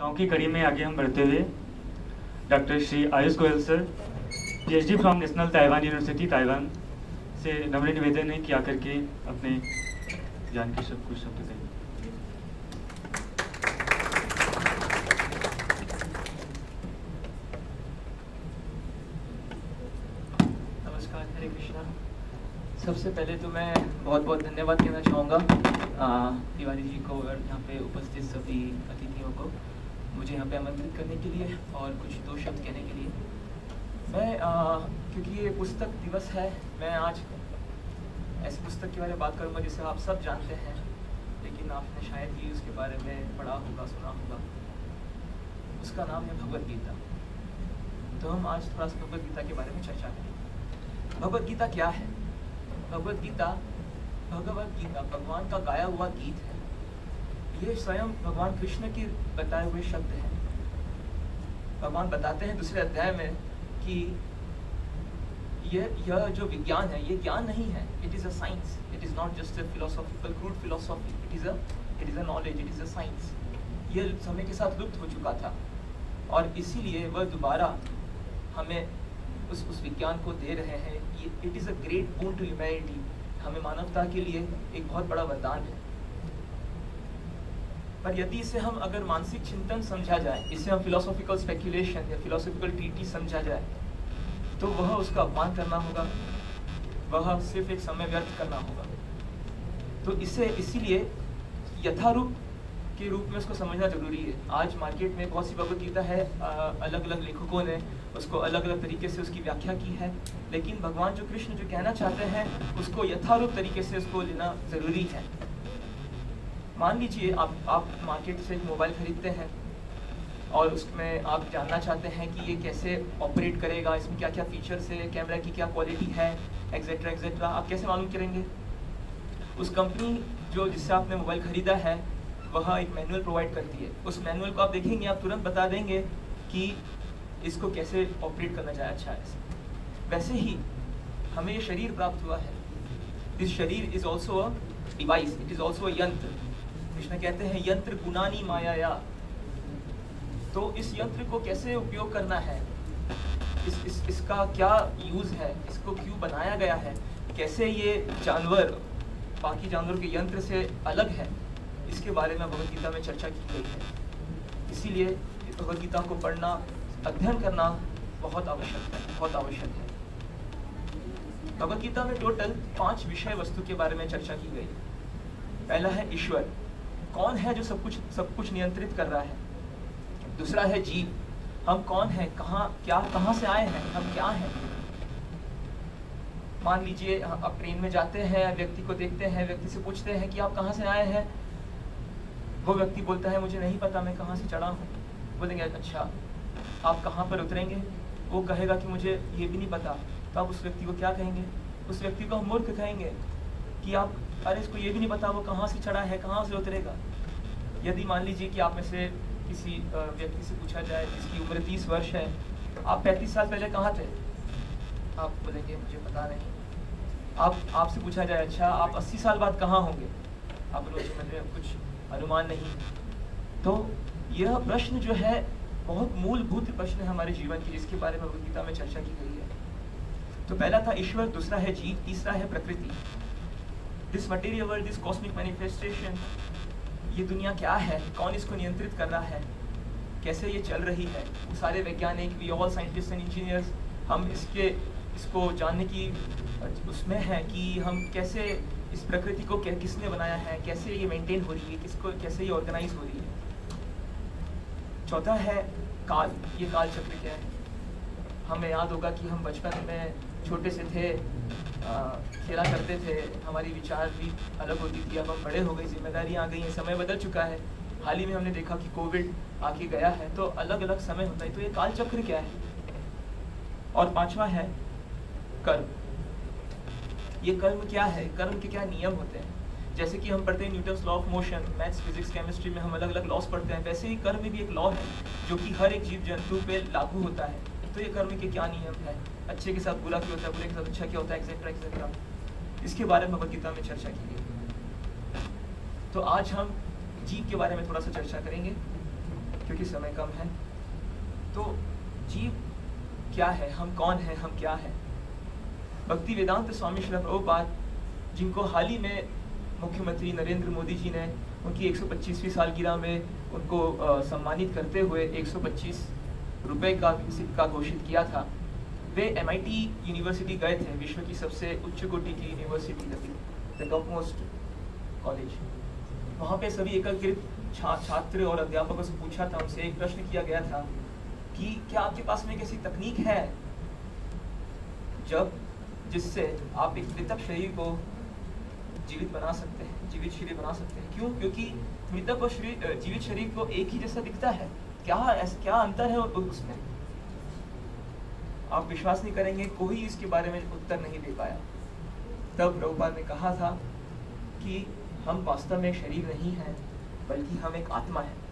चर्चाओं की कड़ी में आगे हम बढ़ते हुए doctor Shri Ayush Goyal sir, PhD from national Taiwan university Taiwan से नम्र निवेदन है कि आकर के अपने ज्ञान के कुछ शब्द कहें। नमस्कार, हरे कृष्णा। सबसे पहले तो मैं बहुत बहुत धन्यवाद कहना चाहूँगा तिवारी जी को और यहाँ पे उपस्थित सभी अतिथियों को मुझे यहाँ पे आमंत्रित करने के लिए और कुछ दो शब्द कहने के लिए। मैं क्योंकि ये पुस्तक दिवस है, मैं आज ऐसी पुस्तक के बारे में बात करूँगा जिसे आप सब जानते हैं, लेकिन आपने शायद ही उसके बारे में पढ़ा होगा, सुना होगा। उसका नाम है भगवद गीता। तो हम आज थोड़ा सा भगवद गीता के बारे में चर्चा करेंगे। भगवद गीता क्या है? भगवद गीता भगवान का गाया हुआ गीत है। ये स्वयं भगवान कृष्ण के बताए हुए शब्द हैं। भगवान बताते हैं दूसरे अध्याय में कि यह जो विज्ञान है, ये ज्ञान नहीं है। It is a science, it is not just a philosophical crude philosophy, it is a knowledge, it is a science. ये समय के साथ लुप्त हो चुका था और इसीलिए वह दोबारा हमें उस विज्ञान को दे रहे हैं। It is a great boon to humanity. हमें मानवता के लिए एक बहुत बड़ा वरदान है। पर यदि इसे हम अगर मानसिक चिंतन समझा जाए, इसे हम फिलोसॉफिकल स्पेक्यूलेशन या फिलोसॉफिकल ट्रीटी समझा जाए, तो वह उसका अपमान करना होगा, वह सिर्फ एक समय व्यर्थ करना होगा। तो इसीलिए यथारूप के रूप में उसको समझना जरूरी है। आज मार्केट में बहुत सी भगवद गीता है, अलग अलग लेखकों ने उसको अलग अलग तरीके से उसकी व्याख्या की है, लेकिन भगवान जो कृष्ण जो कहना चाहते हैं उसको यथारूप तरीके से उसको लेना जरूरी है। मान लीजिए आप मार्केट से एक मोबाइल खरीदते हैं और उसमें आप जानना चाहते हैं कि ये कैसे ऑपरेट करेगा, इसमें क्या क्या फीचर्स है, कैमरा की क्या क्वालिटी है, एक्सेट्रा एक्सेट्रा। आप कैसे मालूम करेंगे? उस कंपनी जो जिससे आपने मोबाइल खरीदा है वह एक मैनुअल प्रोवाइड करती है। उस मैनुअल को आप देखेंगे, आप तुरंत बता देंगे कि इसको कैसे ऑपरेट करना चाहिए अच्छा है। वैसे ही हमें ये शरीर प्राप्त हुआ है। This sharir is also a device, it is also a yantra. Krishna कहते हैं यंत्र गुणानी माया। तो इस यंत्र को कैसे उपयोग करना है, इसका क्या यूज है, इसको क्यों बनाया गया है, कैसे ये जानवर बाकी जानवरों के यंत्र से अलग है, इसके बारे में भगवद गीता में चर्चा की गई है। इसीलिए भगवद गीता को पढ़ना, अध्ययन करना बहुत आवश्यक है। भगवद गीता में टोटल 5 विषय वस्तु के बारे में चर्चा की गई। पहला है ईश्वर, कौन है जो सब कुछ नियंत्रित कर रहा है। दूसरा है जीव, हम कौन हैं, कहाँ से आए हैं, हम क्या हैं। मान लीजिए आप ट्रेन में जाते हैं, व्यक्ति को देखते हैं, व्यक्ति से पूछते हैं कि आप कहाँ से आए हैं। वो व्यक्ति बोलता है मुझे नहीं पता, मैं कहाँ से चढ़ा हूँ। बोलेंगे अच्छा आप कहाँ पर उतरेंगे? वो कहेगा कि मुझे ये भी नहीं पता। तो आप उस व्यक्ति को क्या कहेंगे? उस व्यक्ति को हम मूर्ख कहेंगे कि आप अरे इसको ये भी नहीं पता वो कहाँ से चढ़ा है, कहाँ से उतरेगा। यदि मान लीजिए कि आप में से किसी व्यक्ति से पूछा जाए जिसकी उम्र 30 वर्ष है, आप 35 साल पहले कहाँ थे? आप बोलेंगे मुझे पता नहीं। आपसे पूछा जाए अच्छा आप 80 साल बाद कहाँ होंगे? आप बोलेंगे कुछ अनुमान नहीं। तो यह प्रश्न जो है बहुत मूलभूत प्रश्न है हमारे जीवन के, जिसके बारे में भगवद गीता में चर्चा की गई है। तो पहला था ईश्वर, दूसरा है जीव, तीसरा है प्रकृति। This material world, this cosmic manifestation, ये दुनिया क्या है, कौन इसको नियंत्रित कर रहा है, कैसे ये चल रही है। वो सारे वैज्ञानिक, we all scientist and engineers, हम इसको जानने की उसमें है कि हम कैसे इस प्रकृति को किसने बनाया है, कैसे ये मेंटेन हो रही है, कैसे ये ऑर्गेनाइज हो रही है। चौथा है काल, ये काल चक्र क्या है। हमें याद होगा कि हम बचपन में छोटे से थे, खेला करते थे, हमारी विचार भी अलग होती थी। अब हम बड़े हो गए, जिम्मेदारियाँ आ गई हैं, समय बदल चुका है। हाल ही में हमने देखा कि कोविड आके गया है, तो अलग अलग समय होता है। तो ये काल चक्र क्या है। और पांचवा है कर्म। ये कर्म क्या है, कर्म के क्या नियम होते हैं। जैसे कि हम पढ़ते हैं Newton's law of motion, maths, physics, chemistry में हम अलग अलग लॉस पढ़ते हैं, वैसे ही कर्म में भी एक लॉ है जो कि हर एक जीव जंतु पे लागू होता है। तो ये कर्म के क्या नियम है, अच्छे के साथ बुरा क्या होता है, बुरे के साथ अच्छा क्या होता है, एक्सेट्रा एक्सेट्रा। इसके बारे में भगवद गीता में चर्चा की गई। तो आज हम जीव के बारे में थोड़ा सा चर्चा करेंगे, क्योंकि समय कम है। तो जीव क्या है, हम कौन हैं, हम क्या हैं? भक्ति वेदांत स्वामी श्रील प्रभुपाद, जिनको हाल ही में मुख्यमंत्री नरेंद्र मोदी जी ने उनकी 125वीं सालगिरह में उनको सम्मानित करते हुए 125 रुपए का सिक्का घोषित किया था, वे MIT यूनिवर्सिटी गए थे, विश्व की सबसे उच्च कोटि की university, the top most college. वहाँ पे सभी एकत्रित छात्र और अध्यापकों से पूछा था, उनसे एक प्रश्न किया गया था कि क्या आपके पास में एक ऐसी तकनीक है जिससे आप एक मृतक शरीर को जीवित बना सकते हैं, जीवित शरीर बना सकते हैं? क्यों? क्योंकि मृतक और जीवित शरीर को एक ही जैसा दिखता है। क्या अंतर है उसमें? आप विश्वास नहीं करेंगे, कोई इसके बारे में उत्तर नहीं दे पाया। तब प्रभुपाद ने कहा था कि हम वास्तव में एक शरीर नहीं हैं, बल्कि हम एक आत्मा है।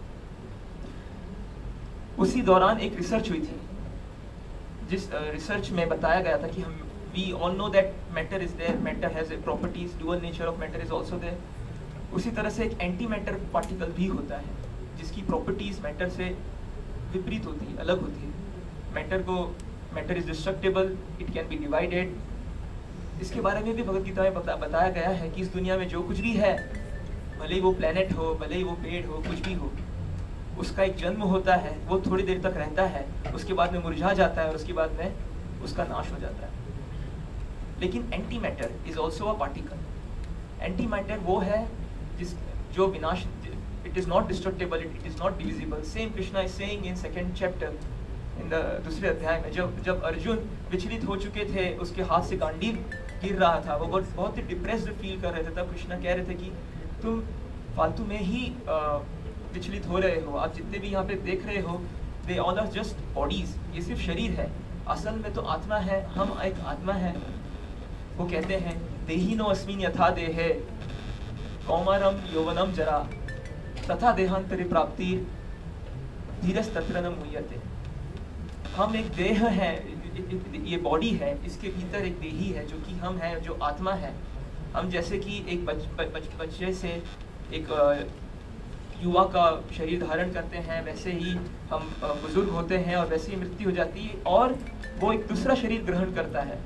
उसी दौरान एक रिसर्च हुई थी, जिस रिसर्च में बताया गया था कि we all know that matter is there, matter has a properties, dual nature of matter is also there। उसी तरह से एक एंटी मैटर पार्टिकल भी होता है, जिसकी प्रॉपर्टीज मैटर से विपरीत होती है, अलग होती है। Matter is destructible, it can be divided. इसके बारे में भी भगवद गीता में बताया गया है कि इस दुनिया में जो कुछ भी है, भले ही वो प्लेनेट हो, भले ही वो पेड़ हो, कुछ भी हो, उसका एक जन्म होता है, वो थोड़ी देर तक रहता है, उसके बाद में मुरझा जाता है और उसके बाद में उसका नाश हो जाता है। लेकिन anti matter is also a particle. Anti matter वो है जो विनाश, it is not destructible, it is not divisible. Same Krishna is saying in 2nd chapter, in the दूसरे अध्याय में, जब अर्जुन विचलित हो चुके थे, उसके हाथ से गांडीव गिर रहा था, वो बहुत ही डिप्रेस्ड फील कर रहे थे, तब कृष्णा कह रहे थे कि तुम फालतू में ही विचलित हो रहे हो, आप जितने भी यहाँ पे देख रहे हो, they all are just bodies, ये सिर्फ शरीर है, असल में तो आत्मा है, हम एक आत्मा है। वो कहते हैं देहिनो अस्मिन् यथा देहे कौमारम यौवनम जरा तथा देहांतरे प्राप्ति धीरस्तत्र न मुह्यते। हम एक देह है, ये बॉडी है, इसके भीतर एक देही है जो कि हम है, जो आत्मा है। हम जैसे कि एक बच्चे से एक युवा का शरीर धारण करते हैं, वैसे ही हम बुजुर्ग होते हैं और वैसे ही मृत्यु हो जाती है और वो एक दूसरा शरीर ग्रहण करता है।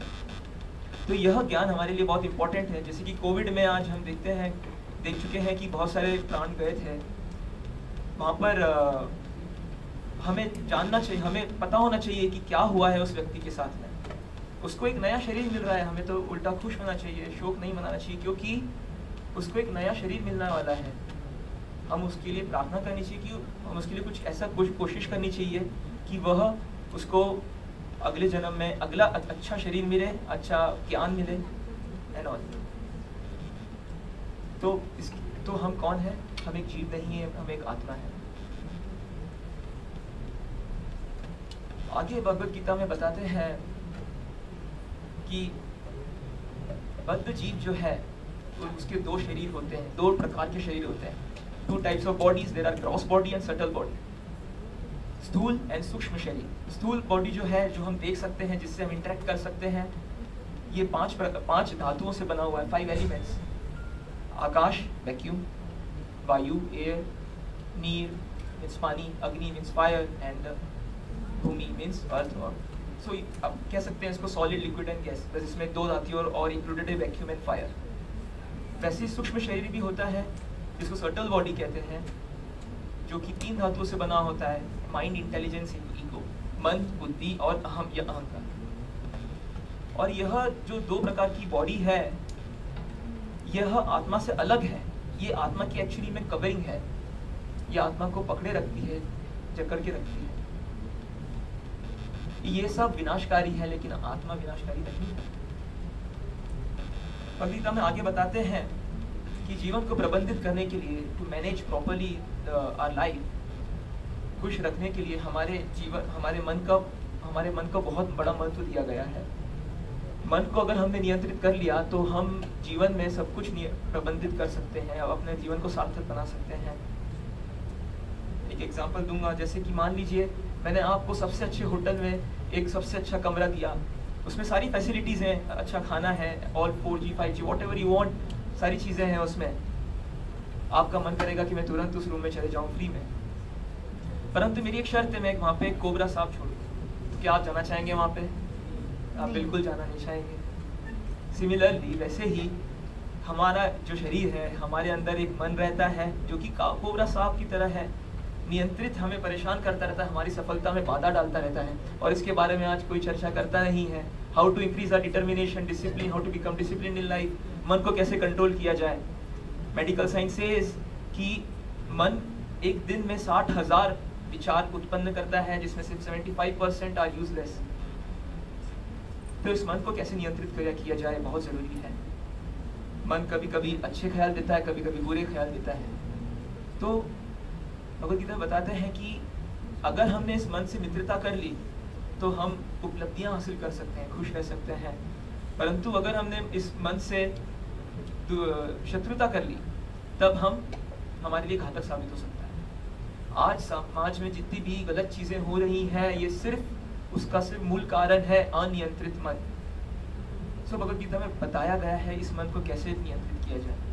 तो यह ज्ञान हमारे लिए बहुत इंपॉर्टेंट है। जैसे कि कोविड में आज हम देख चुके हैं कि बहुत सारे प्राण गए थे। वहाँ पर हमें जानना चाहिए, हमें पता होना चाहिए कि क्या हुआ है उस व्यक्ति के साथ में। उसको एक नया शरीर मिल रहा है, हमें तो उल्टा खुश होना चाहिए, शोक नहीं मनाना चाहिए, क्योंकि उसको एक नया शरीर मिलने वाला है। हम उसके लिए प्रार्थना करनी चाहिए कि हम उसके लिए कुछ कोशिश करनी चाहिए कि वह उसको अगले जन्म में अगला अच्छा शरीर मिले, अच्छा ज्ञान मिले एंड ऑल। तो हम कौन है? हम एक जीव नहीं है, हम एक आत्मा है। आगे भगवद गीता में बताते हैं कि बद्ध जीव जो है उसके दो शरीर होते हैं, दो प्रकार के शरीर होते हैं। 2 types of bodies, there are gross body and subtle body, स्थूल एंड सूक्ष्म शरीर। स्थूल बॉडी जो है, जो हम देख सकते हैं, जिससे हम इंटरेक्ट कर सकते हैं, ये 5 धातुओं से बना हुआ है, 5 एलिमेंट्स। आकाश वैक्यूम, वायु एयर, नीर मीन्स पानी, अग्नि मीन्स फायर एंड भूमि मीन्स अर्थ। और सो अब कह सकते हैं इसको सॉलिड, लिक्विड एंड गैस, बस इसमें 2 धातु और इंक्लूडेड है वैक्यूम एंड फायर। वैसे सूक्ष्म शरीर भी होता है जिसको सटल बॉडी कहते हैं, जो कि 3 धातुओं से बना होता है, माइंड, इंटेलिजेंस, ईगो, मन, बुद्धि और अहम या अहंकार। और यह जो 2 प्रकार की बॉडी है, यह आत्मा से अलग है। ये आत्मा की एक्चुअली में कवरिंग है, ये आत्मा को पकड़े रखती है, जकड़ के रखती है। ये सब विनाशकारी है, लेकिन आत्मा विनाशकारी नहीं है। भगवद में आगे बताते हैं कि जीवन को प्रबंधित करने के लिए, to manage properly our life, खुश रखने के लिए हमारे मन को बहुत बड़ा महत्व दिया गया है। मन को अगर हमने नियंत्रित कर लिया तो हम जीवन में सब कुछ प्रबंधित कर सकते हैं और अपने जीवन को सार्थक बना सकते हैं। एक एग्जांपल दूंगा, जैसे कि मान लीजिए मैंने आपको सबसे अच्छे होटल में एक सबसे अच्छा कमरा दिया, उसमें सारी फैसिलिटीज़ हैं, अच्छा खाना है, all 4G 5G whatever you want, सारी चीज़ें हैं उसमें। आपका मन करेगा कि मैं तुरंत उस रूम में चले जाऊँ फ्री में, परंतु मेरी एक शर्त है, मैं वहाँ पे कोबरा सांप छोड़ूँ। तो क्या आप जाना चाहेंगे वहाँ पे? आप बिल्कुल जाना नहीं चाहेंगे। सिमिलरली वैसे ही हमारा जो शरीर है, हमारे अंदर एक मन रहता है जो कि कोबरा सांप की तरह है, नियंत्रित हमें परेशान करता रहता है, हमारी सफलता में बाधा डालता रहता है। और इसके बारे में आज कोई चर्चा करता नहीं है। How to increase our determination, discipline, how to become discipline in life. मन को कैसे कंट्रोल किया जाए। मेडिकल साइंस सेज कि मन एक दिन में 60,000 विचार उत्पन्न करता है, जिसमें से 75% आर यूजलेस। तो इस मन को कैसे नियंत्रित किया जाए बहुत ज़रूरी है। मन कभी कभी अच्छे ख्याल देता है, कभी कभी बुरे ख्याल देता है। तो भगवद गीता बताते हैं कि अगर हमने इस मन से मित्रता कर ली तो हम उपलब्धियां हासिल कर सकते हैं, खुश रह सकते हैं। परंतु अगर हमने इस मन से शत्रुता कर ली तब हमारे लिए घातक साबित हो सकता है। आज समाज में जितनी भी गलत चीज़ें हो रही हैं, ये उसका सिर्फ मूल कारण है अनियंत्रित मन। सो भगवद गीता में बताया गया है इस मन को कैसे नियंत्रित किया जाए।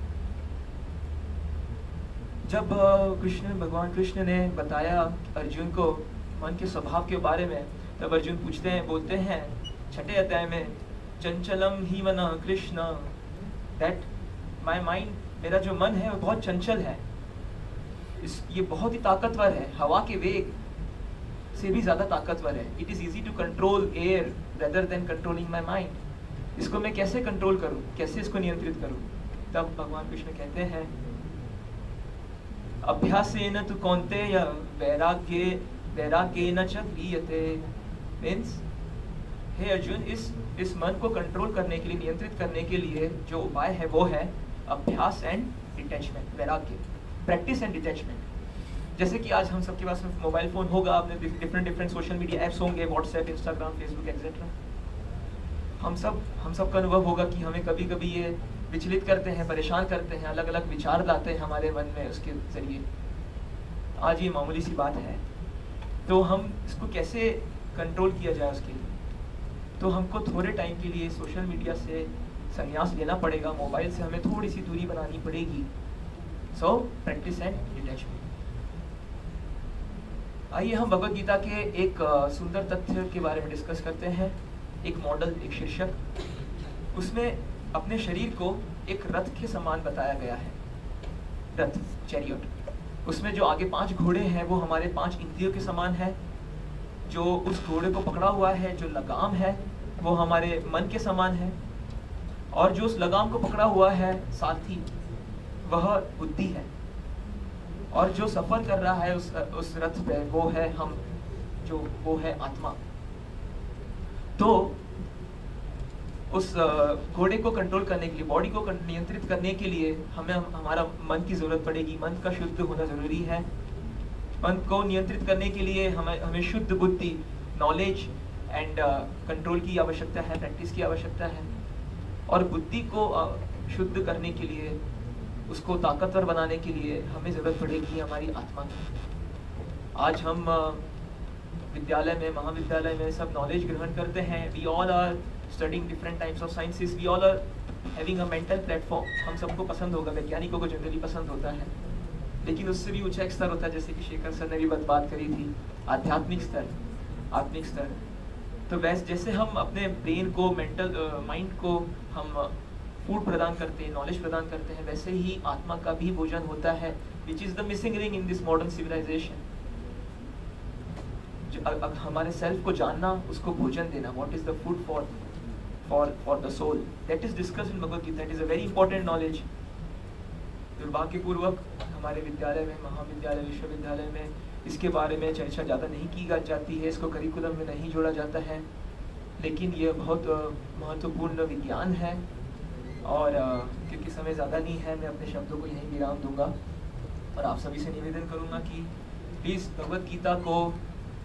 जब भगवान कृष्ण ने बताया अर्जुन को मन के स्वभाव के बारे में, तब अर्जुन बोलते हैं 6 अध्याय में, चंचलम ही मन कृष्ण, दैट माय माइंड, मेरा जो मन है वो बहुत चंचल है। ये बहुत ही ताकतवर है, हवा के वेग से भी ज्यादा ताकतवर है। It is easy to control air rather than controlling my mind. इसको मैं कैसे कंट्रोल करूं, कैसे इसको नियंत्रित करूं? तब भगवान कृष्ण कहते हैं, अभ्यासेन तु कौन्तेय वैराग्येन च क्रियते। मीन्स हे अर्जुन, इस मन को कंट्रोल करने के लिए, नियंत्रित करने के लिए जो उपाय है वो है अभ्यास एंड डिटैचमेंट, वैराग्य, प्रैक्टिस एंड डिटैचमेंट। जैसे कि आज हम सबके पास में मोबाइल फोन होगा, आपने डिफरेंट सोशल मीडिया ऐप्स होंगे, व्हाट्सएप, इंस्टाग्राम, फेसबुक एक्सेट्रा। हम सब का अनुभव होगा कि हमें कभी कभी ये विचलित करते हैं, परेशान करते हैं, अलग अलग विचार लाते हैं हमारे मन में उसके जरिए। आज ये मामूली सी बात है, तो हम इसको कैसे कंट्रोल किया जाए उसके लिए? तो हमको थोड़े टाइम के लिए सोशल मीडिया से संन्यास लेना पड़ेगा, मोबाइल से हमें थोड़ी सी दूरी बनानी पड़ेगी। So practice and detachment. आइए हम भगवद गीता के एक सुंदर तथ्य के बारे में डिस्कस करते हैं। एक मॉडल, एक शीर्षक, उसमें अपने शरीर को एक रथ के समान बताया गया है। रथ, चैरियट। उसमें जो आगे 5 घोड़े हैं वो हमारे 5 इंद्रियों के समान है। जो उस घोड़े को पकड़ा हुआ है, जो लगाम है, वो हमारे मन के समान है। और जो उस लगाम को पकड़ा हुआ है साथी, वह बुद्धि है। और जो सफर कर रहा है उस रथ पे, वो है आत्मा। तो उस घोड़े को कंट्रोल करने के लिए, बॉडी को नियंत्रित करने के लिए हमें हमारा मन की जरूरत पड़ेगी। मन का शुद्ध होना जरूरी है। मन को नियंत्रित करने के लिए हमें शुद्ध बुद्धि, नॉलेज एंड कंट्रोल की आवश्यकता है, प्रैक्टिस की आवश्यकता है। और बुद्धि को शुद्ध करने के लिए, उसको ताकतवर बनाने के लिए हमें ज़रूरत पड़ेगी हमारी आत्मा की। आज हम विद्यालय में, महाविद्यालय में सब नॉलेज ग्रहण करते हैं। We all are studying different types of sciences, we all are having a mental platform. हम सबको पसंद होगा, वैज्ञानिकों को जनरली पसंद होता है। लेकिन उससे भी ऊंचा एक स्तर होता है, जैसे कि शेखर सर ने भी बात करी थी, आध्यात्मिक स्तर, आत्मिक स्तर। तो वैसे जैसे हम अपने ब्रेन को, मेंटल माइंड को हम फूड प्रदान करते हैं, नॉलेज प्रदान करते हैं, वैसे ही आत्मा का भी भोजन होता है, which is the missing link in this modern civilisation. हमारे सेल्फ को जानना, उसको भोजन देना, what is the food for the soul, that is discussed in Bhagavad Gita. It is a very important knowledge. दुर्भाग्यपूर्वक हमारे विद्यालय में, महाविद्यालय, विश्वविद्यालय में इसके बारे में चर्चा ज़्यादा नहीं की जाती है, इसको करिकुलम में नहीं जोड़ा जाता है। लेकिन ये बहुत महत्वपूर्ण विज्ञान है। और क्योंकि समय ज़्यादा नहीं है, मैं अपने शब्दों को यहीं विराम दूंगा और आप सभी से निवेदन करूंगा कि प्लीज़ भगवद गीता को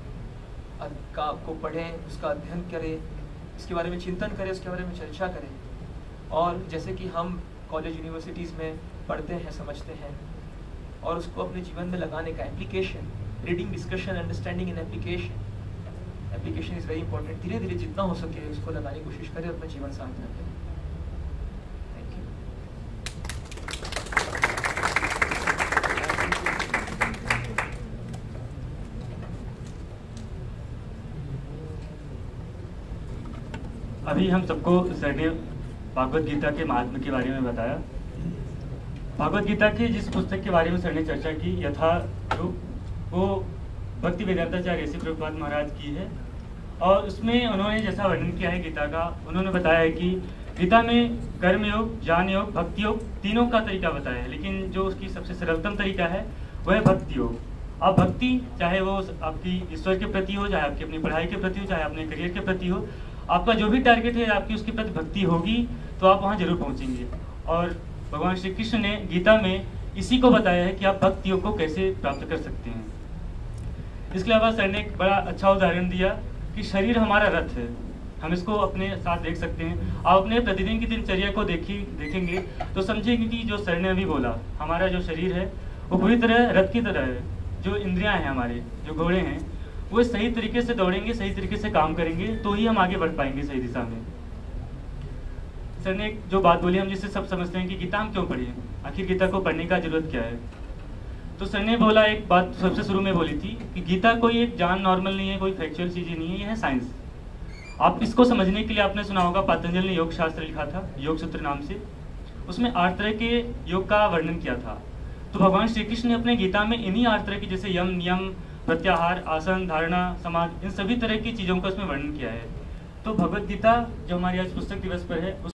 पढ़ें, उसका अध्ययन करें, इसके बारे में चिंतन करें, उसके बारे में चर्चा करें। और जैसे कि हम कॉलेज यूनिवर्सिटीज़ में पढ़ते हैं, समझते हैं, और उसको अपने जीवन में लगाने का application, reading, discussion, understanding and application is very important. धीरे धीरे जितना हो सके उसको लगाने की कोशिश करें और अपना जीवन सार्थक करें। अभी हम सबको सर ने भागवत गीता के महात्म्य के बारे में बताया। भागवत गीता के जिस पुस्तक के बारे में सर ने चर्चा की यथा वो भक्ति वेदांताचार्य ऋषि प्रभुपाद महाराज की है, और उसमें उन्होंने जैसा वर्णन किया है गीता का, उन्होंने बताया है कि गीता में कर्म योग, ज्ञान योग, भक्ति योग तीनों का तरीका बताया है, लेकिन जो उसकी सबसे सरलतम तरीका है वह है भक्ति योग। आप भक्ति चाहे वो आपकी ईश्वर के प्रति हो, चाहे आपकी अपनी पढ़ाई के प्रति हो, चाहे अपने करियर के प्रति हो, आपका जो भी टारगेट है आपकी उसके प्रति भक्ति होगी तो आप वहाँ जरूर पहुँचेंगे। और भगवान श्री कृष्ण ने गीता में इसी को बताया है कि आप भक्ति योग को कैसे प्राप्त कर सकते हैं। इसके अलावा सर ने एक बड़ा अच्छा उदाहरण दिया कि शरीर हमारा रथ है, हम इसको अपने साथ देख सकते हैं। आप अपने प्रतिदिन की दिनचर्या को देखेंगे तो समझेंगे कि जो सर ने अभी बोला, हमारा जो शरीर है वो पूरी तरह रथ की तरह है। जो इंद्रियां हैं हमारे, जो घोड़े हैं, वो सही तरीके से दौड़ेंगे, सही तरीके से काम करेंगे तो ही हम आगे बढ़ पाएंगे सही दिशा में। सर ने एक जो बात बोली हम जिससे सब समझते हैं कि गीता हम क्यों पढ़िए, आखिर गीता को पढ़ने का जरूरत क्या है। तो सर ने बोला, एक बात सबसे शुरू में बोली थी कि गीता कोई एक जान नॉर्मल नहीं है, कोई फैक्चुअल चीज़ें नहीं है, यह है साइंस। आप इसको समझने के लिए आपने सुना होगा पतंजलि ने योग शास्त्र लिखा था, योग सूत्र नाम से, उसमें 8 तरह के योग का वर्णन किया था। तो भगवान श्री कृष्ण ने अपने गीता में इन्हीं 8 तरह की, जैसे यम, नियम, प्रत्याहार, आसन, धारणा, समाज, इन सभी तरह की चीज़ों का उसमें वर्णन किया है। तो भगवत गीता जो हमारी आज पुस्तक दिवस पर है